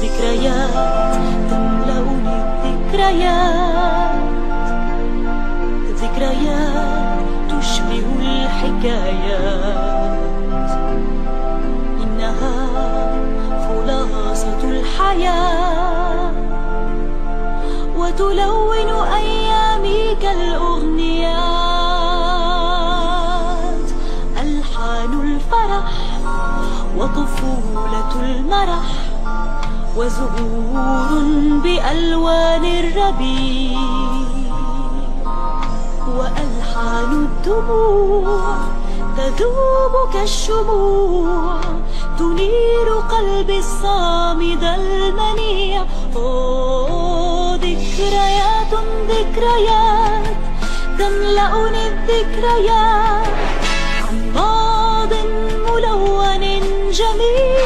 ذكريات تملأني الذكريات، ذكريات تشبه الحكايات، إنها خلاصة الحياة وتلون أيامي كالأغنيات، ألحان الفرح وطفولة المرح وزهور بألوان الربيع، وألحان الدموع تذوب كالشموع تنير قلبي الصامد المنيع. ذكريات ذكريات تملأني الذكريات عن ماض ملون جميل.